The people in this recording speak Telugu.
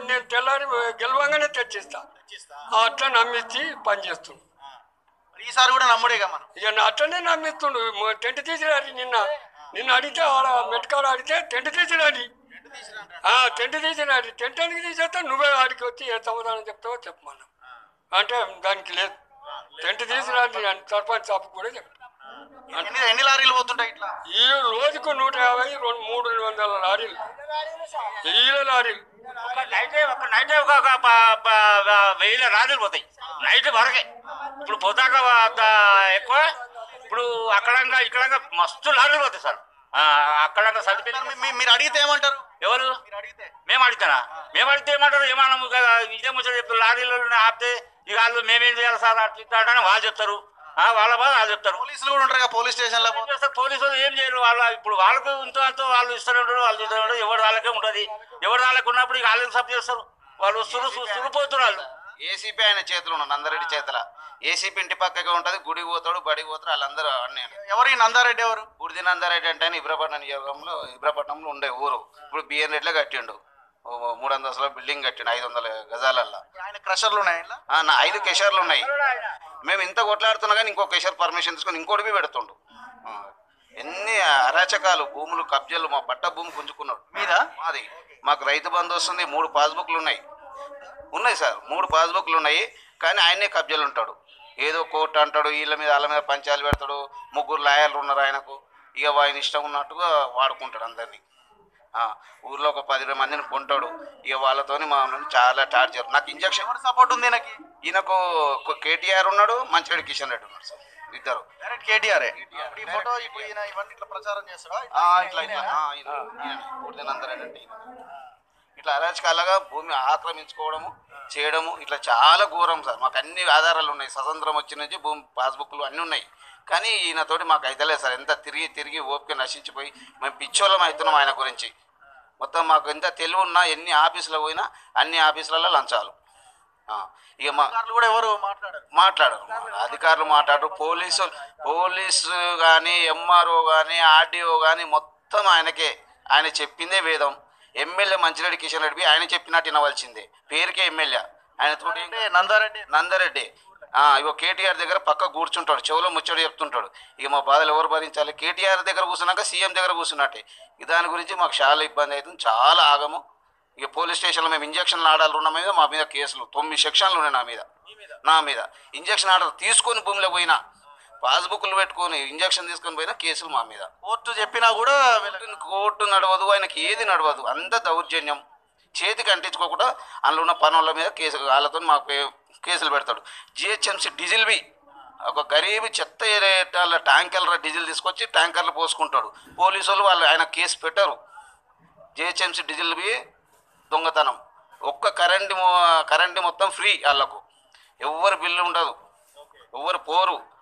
నేను తెల్లారి గెలవంగానే తెచ్చిస్తా అట్లా నమ్మించి పని చేస్తుండు. ఈసారి కూడా నమ్ముడేగా మనం. ఇక అట్లనే నమ్మిస్తుండు. టెంట్ తీసిరాడి నిన్న అడిగితే ఆడ మెట్కాడ అడిగితే టెంట్ తీసిరాడి టెంట్ తీసిరాడి టెంట్ ఎందుకు తీసేస్తా నువ్వే ఆడికి వచ్చి ఏ సమాధానం చెప్తావో చెప్పమన్నా అంటే దానికి లేదు. టెంట్ తీసిరాడి సర్పంచ్ షాప్ కూడా చెప్తా. ఎన్ని లారీలు పోతుంటాయి ఇట్లా? ఈ రోజుకు 150 300 లారీలు ఈల లారీలు ఒక నైట్ ఒక 1000 లారీలు పోతాయి నైట్ వరకే. ఇప్పుడు పోతాక ఎక్కువ. ఇప్పుడు అక్కడంగా ఇక్కడ మస్తు లారీలు పోతాయి సార్. అక్కడంగా సర్టిఫికేట్ మీరు అడిగితే ఏమంటారు? ఎవరు మేము అడుగుతానా? మేము అడిగితే ఏమంటారు? ఏమన్నా ఇదే ముచ్చట చెప్తారు. లారీలలో ఆపితే ఇక వాళ్ళు మేమేం చేయాలి సార్ అట్లా అని వాళ్ళు చెప్తారు. వాళ్ళ బాధ వాళ్ళు చెప్తారు. పోలీసులు కూడా ఉంటారు పోలీస్ స్టేషన్లో. పోలీసులు ఏం చేయరు. ఇప్పుడు వాళ్ళకు ఇంత అంతా వాళ్ళు ఇస్తూనే ఉంటారు. వాళ్ళు చూస్తూనే ఉంటారు. ఎవరు వాళ్ళకే ఉంటుంది. ఎవరు వాళ్ళకి ఉన్నప్పుడు ఇక వాళ్ళకి సపోర్ట్ చేస్తారు. వాళ్ళు సురిపోతున్నారు. ఏసీపీ ఆయన చేతులు ఉన్నాడు, నందారెడ్డి చేతుల. ఏసీపీ ఇంటి పక్కగా ఉంటుంది. గుడికి పోతాడు, బడికి పోతాడు. వాళ్ళందరూ అన్నీ. ఎవరు ఈ నందారెడ్డి? ఎవరు? బుడిది నందారెడ్డి అంటే ఇబ్రాపట్నంలో ఉండే ఊరు. ఇప్పుడు బిఎన్ రెడ్డిలో కట్టిండు. 300 బిల్డింగ్ కట్టిండు 500 గజాలల్లో. ఆయన క్రషర్లు ఉన్నాయి, 5 కెషర్లు ఉన్నాయి. మేము ఇంత కొట్లాడుతున్నా కానీ ఇంకో కెషర్ పర్మిషన్ తీసుకొని ఇంకోటి పెడుతుండు. ఎన్ని అరాచకాలు, భూములు కబ్జాలు. మా పట్ట భూమి గుంజుకున్నాడు మీద. మాది మాకు రైతు బంధు వస్తుంది. 3 పాస్బుక్లు ఉన్నాయి సార్. 3 పాస్బుక్లు ఉన్నాయి. కానీ ఆయనే కబ్జాలు ఉంటాడు. ఏదో కోర్టు అంటాడు, వీళ్ళ మీద వాళ్ళ మీద పంచాలు పెడతాడు. 3 లాయర్లు ఉన్నారు ఆయనకు. ఇక ఆయన ఇష్టం ఉన్నట్టుగా వాడుకుంటాడు అందరినీ. ఊర్లో ఒక 10 మందిని కొంటాడు. ఇక వాళ్ళతోని మా చాలా టార్చర్. నాకు ఇంజక్షన్ సపోర్ట్ ఉంది ఈయనకి. ఈయనకు కేటీఆర్ ఉన్నాడు, మంచిరెడ్డి కిషన్ రెడ్డి ఉన్నాడు సార్. ఇద్దరు డైరెక్ట్ కేటీఆర్. ఈ ఫోటో ఇవన్నీ ఇట్లా ప్రచారం చేస్తాడా? నందరెడ్డి ఇట్లా అరాచకాలుగా భూమి ఆక్రమించుకోవడము చేయడము ఇట్లా చాలా ఘోరం సార్. మాకు అన్ని ఆధారాలు ఉన్నాయి. స్వతంత్రం వచ్చిన నుంచి భూమి పాస్బుక్లు అన్నీ ఉన్నాయి. కానీ ఈయనతోటి మాకు అయితలేదు సార్. ఎంత తిరిగి ఓపిక నశించిపోయి మేము పిచ్చోళ్ళం అవుతున్నాం ఆయన గురించి. మొత్తం మాకు ఎంత తెలివి ఉన్నా ఎన్ని ఆఫీసులో పోయినా అన్ని ఆఫీసులలో లంచాలు. ఇక కూడా ఎవరు మాట్లాడరు. అధికారులు మాట్లాడరు. పోలీసు కానీ ఎంఆర్ఓ కానీ ఆర్డీఓ కానీ మొత్తం ఆయనకే. ఆయన చెప్పిందే వేదం. ఎమ్మెల్యే మంచిరెడ్డి కిషన్ రెడ్డి ఆయన చెప్పినట్టు వినవలసిందే. పేరుకే ఎమ్మెల్యే. ఆయనతోటి నందారెడ్డి ఇగో కేటీఆర్ దగ్గర పక్క కూర్చుంటాడు, చెవులో ముచ్చడి చెప్తుంటాడు. ఇక మా బాధలు ఎవరు భరించాలి? కేటీఆర్ దగ్గర కూర్చున్నాక సీఎం దగ్గర కూర్చున్నట్టే. దాని గురించి మాకు చాలా ఇబ్బంది అవుతుంది, చాలా ఆగము. ఇక పోలీస్ స్టేషన్లో మేము ఇంజక్షన్లు ఆర్డర్లు ఉన్న మీద మా మీద కేసులు 9 సెక్షన్లు ఉన్నాయి నా మీద. ఇంజక్షన్ ఆర్డర్ తీసుకొని భూమిలో పోయినా, పాస్బుక్లు పెట్టుకొని ఇంజక్షన్ తీసుకొని పోయినా కేసులు మా మీద. కోర్టు చెప్పినా కూడా కోర్టు నడవదు, ఆయనకి ఏది నడవదు. అంత దౌర్జన్యం. చేతికి అంటించుకోకుండా అందులో ఉన్న పనుల మీద వాళ్ళతో మాకు కేసులు పెడతాడు. జిహెచ్ఎంసీ డీజిల్ బి ఒక గరీబ్ చెత్త ట్యాంకర్ల డీజిల్ తీసుకొచ్చి ట్యాంకర్లు పోసుకుంటాడు. పోలీసు వాళ్ళు ఆయన కేసు పెట్టరు. జిహెచ్ఎంసీ డీజిల్ బి దొంగతనం. ఒక్క కరెంటు మొత్తం ఫ్రీ వాళ్ళకు. ఎవ్వరు బిల్లు ఉండదు, ఎవ్వరు పోరు.